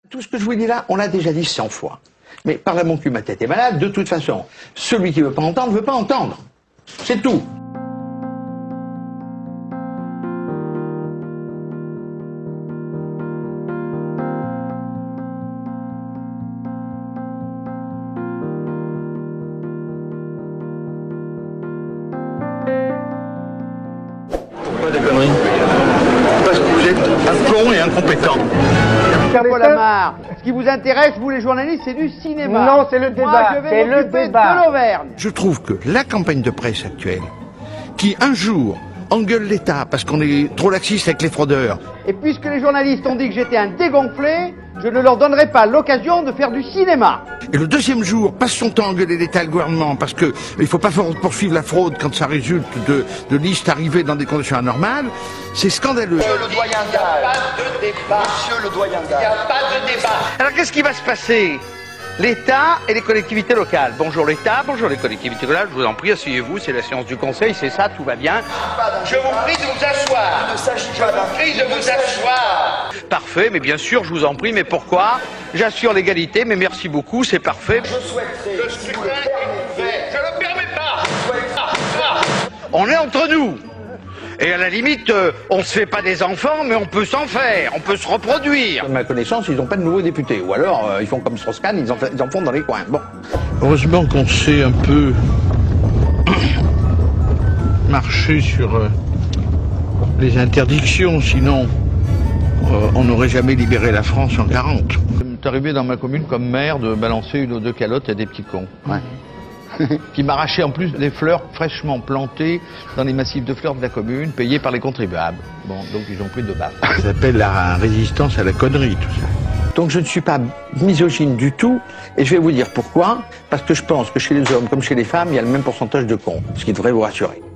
Tout ce que je vous dis là, on l'a déjà dit 100 fois. Mais par là, mon cul, ma tête est malade, de toute façon. Celui qui veut pas entendre. C'est tout. Pourquoi des conneries? Parce que vous êtes un con et incompétent. Paul Amar, ce qui vous intéresse, vous les journalistes, c'est du cinéma. Non, c'est le débat. Moi, je vais m'occuper de l'Auvergne. Je trouve que la campagne de presse actuelle, qui un jour engueule l'État parce qu'on est trop laxiste avec les fraudeurs. Et puisque les journalistes ont dit que j'étais un dégonflé, je ne leur donnerai pas l'occasion de faire du cinéma. Et le deuxième jour, passe son temps à engueuler l'État et le gouvernement parce que il faut pas poursuivre la fraude quand ça résulte de listes arrivées dans des conditions anormales. C'est scandaleux. Monsieur le doyen Gall. Il n'y a pas de débat. Monsieur le doyen Gall. Il n'y a pas de débat. Alors qu'est-ce qui va se passer? L'État et les collectivités locales. Bonjour l'État, bonjour les collectivités locales, je vous en prie, asseyez-vous, c'est la séance du Conseil, c'est ça, tout va bien. Je vous prie de vous asseoir. Il ne s'agit pas d'un prie de vous asseoir. Parfait, mais bien sûr, je vous en prie, mais pourquoi? J'assure l'égalité, mais merci beaucoup, c'est parfait. Je souhaiterais... Le scrutin est ouvert. Je ne le permets pas. On est entre nous. Et à la limite, on se fait pas des enfants, mais on peut s'en faire, on peut se reproduire. À ma connaissance, ils n'ont pas de nouveaux députés. Ou alors, ils font comme Strauss-Kahn, ils en font dans les coins. Bon. Heureusement qu'on sait un peu marcher sur les interdictions, sinon on n'aurait jamais libéré la France en 40. C'est arrivé dans ma commune comme maire de balancer une ou deux calottes à des petits cons. Ouais. Qui m'arrachaient en plus des fleurs fraîchement plantées dans les massifs de fleurs de la commune, payées par les contribuables. Bon, donc ils ont pris de bas. Ça s'appelle la résistance à la connerie, tout ça. Donc je ne suis pas misogyne du tout, et je vais vous dire pourquoi. Parce que je pense que chez les hommes comme chez les femmes, il y a le même pourcentage de cons, ce qui devrait vous rassurer.